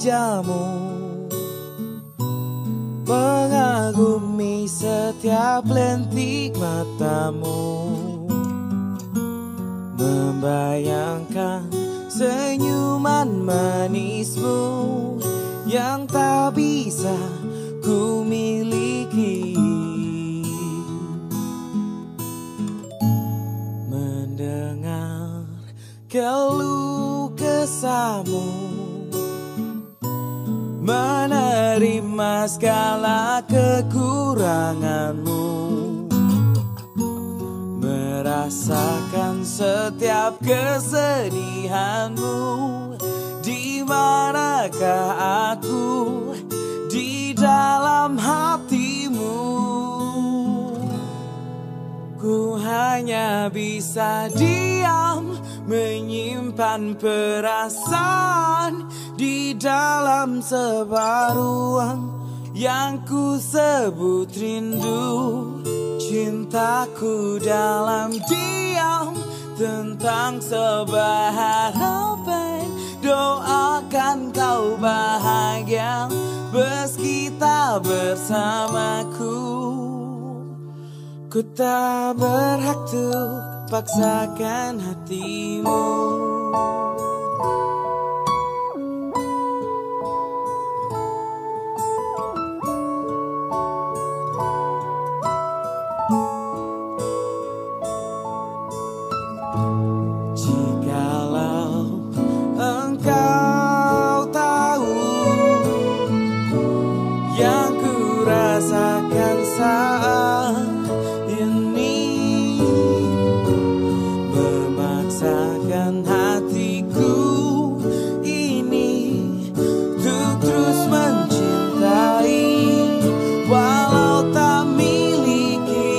wajahmu, mengagumi setiap lentik matamu, membayangkan senyuman manismu yang tak bisa ku miliki. Mendengar keluh kesahmu, menerima segala kekuranganmu, merasakan setiap kesedihanmu. Di manakah aku di dalam hatimu? Ku hanya bisa diam, menyimpan perasaan di dalam sebuah ruang yang ku sebut rindu. Cintaku dalam diam tentang sebuah harapan, doakan kau bahagia meski tak bersamaku. Ku tak berhak tuh paksakan hatimu. Jikalau engkau tahu yang ku rasakan saat ini, memaksakan hatiku ini untuk terus mencintai walau tak miliki.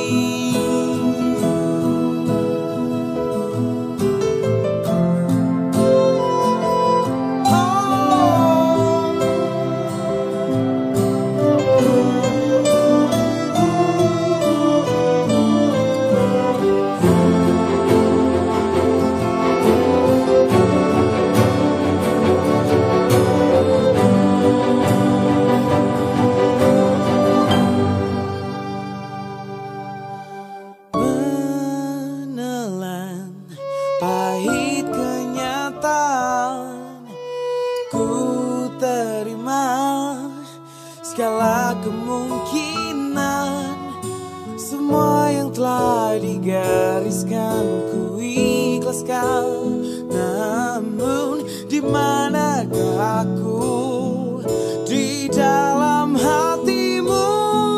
Menelan pahit kenyataan, ku terima segala kemungkinan. Semua yang telah digariskan ku ikhlaskan. Namun di manakah aku di dalam hatimu?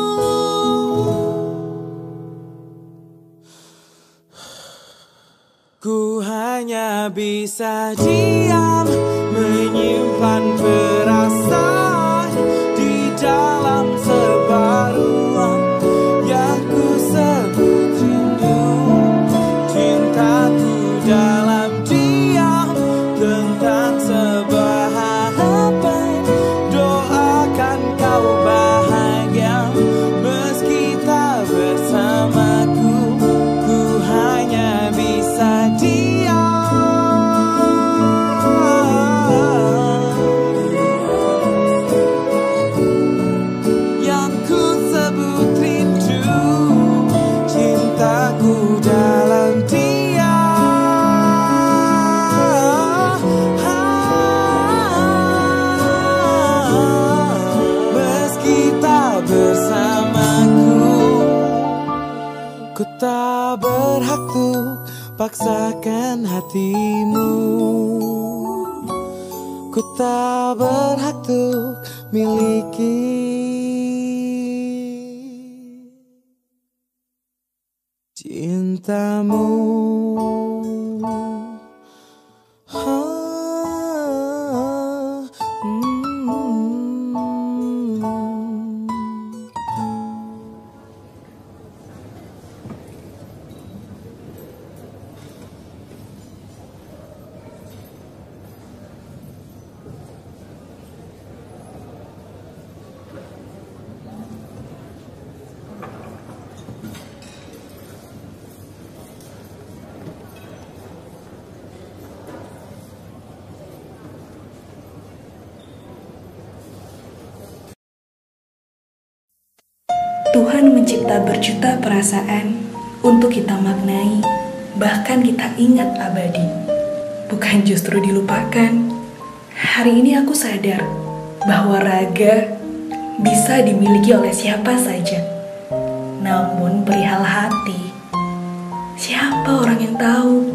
Ku hanya bisa diam, menyimpan perasaan di dalam sebuah ruang yang ku sebut rindu. Cintaku dalam diam tentang sebuah harapan, doakan kau bahagia meski tak bersamaku. Ku hanya bisa yang ku sebut rindu. Cintaku dalam diam meski tak bersamaku. Ku tak berhak tuh paksakan hatimu. Ku tak berhak tuh miliki cintamu. Tuhan mencipta berjuta perasaan untuk kita maknai, bahkan kita ingat abadi. Bukan justru dilupakan. Hari ini aku sadar bahwa raga bisa dimiliki oleh siapa saja. Namun perihal hati, siapa orang yang tahu?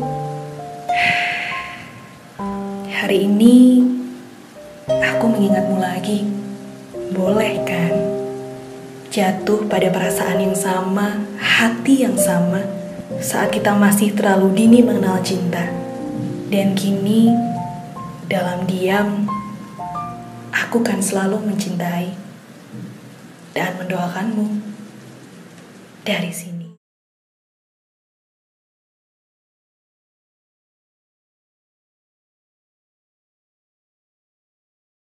Hari ini aku mengingatmu lagi. Boleh kan? Jatuh pada perasaan yang sama, hati yang sama, saat kita masih terlalu dini mengenal cinta. Dan kini, dalam diam, aku kan selalu mencintai dan mendoakanmu dari sini.